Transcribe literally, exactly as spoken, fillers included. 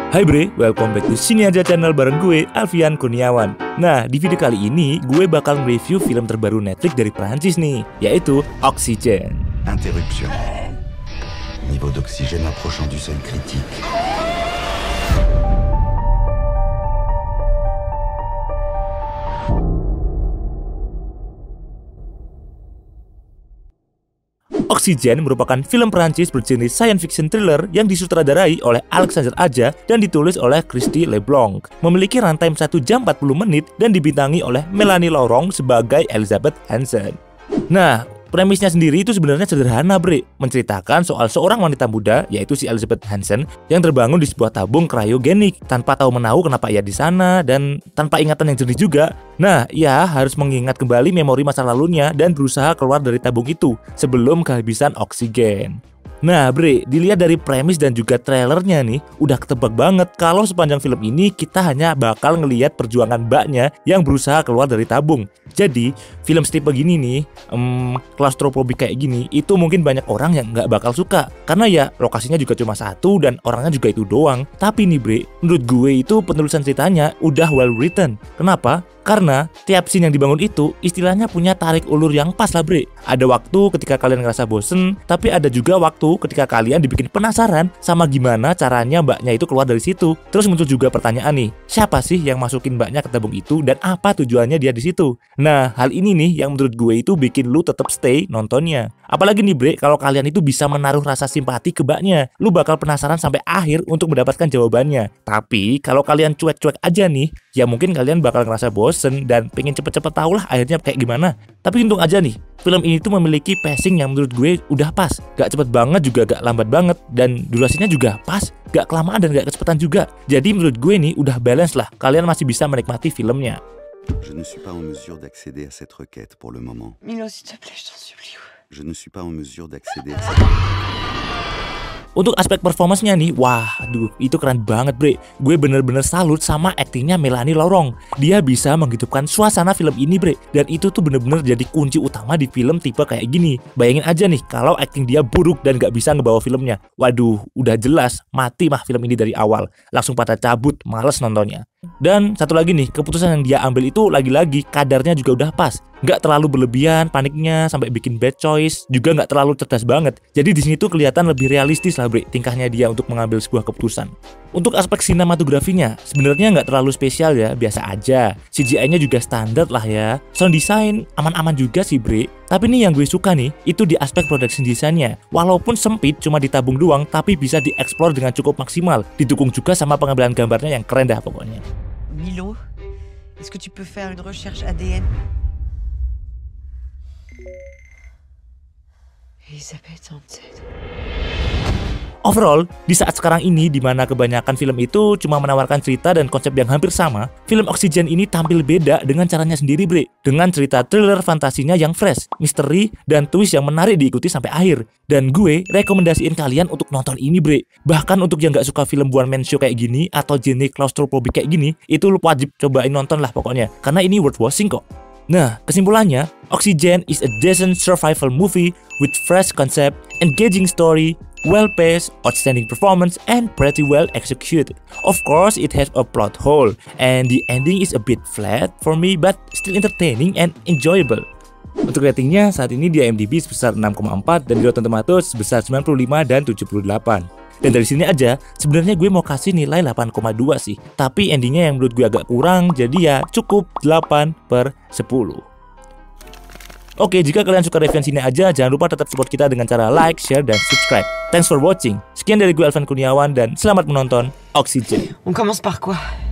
Hai bre, welcome back to Sini Aja Channel bareng gue, Alfian Kurniawan. Nah, di video kali ini gue bakal nge-review film terbaru Netflix dari Prancis nih, yaitu Oxygène. Interruption. Niveau d'oxygène approchant du seuil critique. Oxygène merupakan film Perancis berjenis science fiction thriller yang disutradarai oleh Alexandre Aja dan ditulis oleh Christy Leblanc. Memiliki runtime satu jam empat puluh menit dan dibintangi oleh Mélanie Laurent sebagai Elisabeth Hansen. Nah, premisnya sendiri itu sebenarnya sederhana bre, menceritakan soal seorang wanita muda yaitu si Elisabeth Hansen yang terbangun di sebuah tabung kriogenik tanpa tahu menahu kenapa ia di sana dan tanpa ingatan yang jernih juga. Nah, ia harus mengingat kembali memori masa lalunya dan berusaha keluar dari tabung itu sebelum kehabisan oksigen. Nah bre, dilihat dari premis dan juga trailernya nih, udah ketebak banget kalau sepanjang film ini kita hanya bakal ngelihat perjuangan mbaknya yang berusaha keluar dari tabung. Jadi, film strip begini nih, um, klaustrofobik kayak gini, itu mungkin banyak orang yang nggak bakal suka. Karena ya, lokasinya juga cuma satu dan orangnya juga itu doang. Tapi nih bre, menurut gue itu penulisan ceritanya udah well written. Kenapa? Karena tiap scene yang dibangun itu istilahnya punya tarik ulur yang pas lah bre. Ada waktu ketika kalian ngerasa bosen, tapi ada juga waktu ketika kalian dibikin penasaran sama gimana caranya mbaknya itu keluar dari situ. Terus muncul juga pertanyaan nih, siapa sih yang masukin mbaknya ke tabung itu dan apa tujuannya dia di situ? Nah, hal ini nih yang menurut gue itu bikin lu tetap stay nontonnya. Apalagi nih bre, kalau kalian itu bisa menaruh rasa simpati ke mbaknya, lu bakal penasaran sampai akhir untuk mendapatkan jawabannya. Tapi kalau kalian cuek-cuek aja nih, ya mungkin kalian bakal ngerasa bosen dan pengen cepet-cepet tahu lah akhirnya kayak gimana. Tapi untung aja nih, film ini tuh memiliki pacing yang menurut gue udah pas. Gak cepet banget juga gak lambat banget, dan durasinya juga pas, gak kelamaan dan gak kecepatan juga. Jadi menurut gue nih udah balance lah, kalian masih bisa menikmati filmnya. Je ne suis pas en mesure d'accéder à cette requête pour le moment. Milo, s'il te plaît, je t'en supplie. Je ne suis pas en mesure d'accéder à cette Untuk aspek performance-nya nih, wah, aduh, itu keren banget bre. Gue bener-bener salut sama aktingnya Mélanie Laurent. Dia bisa menghidupkan suasana film ini bre, dan itu tuh bener-bener jadi kunci utama di film tipe kayak gini. Bayangin aja nih, kalau akting dia buruk dan gak bisa ngebawa filmnya. Waduh, udah jelas mati mah film ini dari awal. Langsung pada cabut, males nontonnya. Dan satu lagi nih, keputusan yang dia ambil itu lagi-lagi kadarnya juga udah pas. Nggak terlalu berlebihan paniknya sampai bikin bad choice, juga nggak terlalu cerdas banget. Jadi di sini tuh kelihatan lebih realistis lah bre, tingkahnya dia untuk mengambil sebuah keputusan. Untuk aspek sinematografinya, sebenarnya nggak terlalu spesial ya, biasa aja. C G I-nya juga standar lah ya. Sound design aman-aman juga sih bre. Tapi nih yang gue suka nih, itu di aspek production design-nya. Walaupun sempit cuma ditabung doang, tapi bisa dieksplor dengan cukup maksimal. Didukung juga sama pengambilan gambarnya yang keren dah pokoknya. Milo, est-ce que tu peux faire une recherche A D N? Elisabeth Hansen. Overall, di saat sekarang ini di mana kebanyakan film itu cuma menawarkan cerita dan konsep yang hampir sama, film Oxygène ini tampil beda dengan caranya sendiri bre. Dengan cerita thriller fantasinya yang fresh, misteri, dan twist yang menarik diikuti sampai akhir. Dan gue rekomendasiin kalian untuk nonton ini bre. Bahkan untuk yang gak suka film one man show kayak gini atau genre claustrophobic kayak gini, itu lu wajib cobain nonton lah pokoknya. Karena ini worth watching kok. Nah, kesimpulannya, Oxygène is a decent survival movie with fresh concept, engaging story, well-paced, outstanding performance, and pretty well executed. Of course, it has a plot hole, and the ending is a bit flat for me, but still entertaining and enjoyable. Untuk ratingnya, saat ini di I M D B sebesar enam koma empat dan di Rotten Tomatoes sebesar sembilan puluh lima dan tujuh puluh delapan. Dan dari sini aja, sebenarnya gue mau kasih nilai delapan koma dua sih. Tapi endingnya yang menurut gue agak kurang, jadi ya cukup delapan per sepuluh. Oke, jika kalian suka review sini aja, jangan lupa tetap support kita dengan cara like, share, dan subscribe. Thanks for watching. Sekian dari gue Alfian Kurniawan dan selamat menonton Oxygène. On commence par quoi?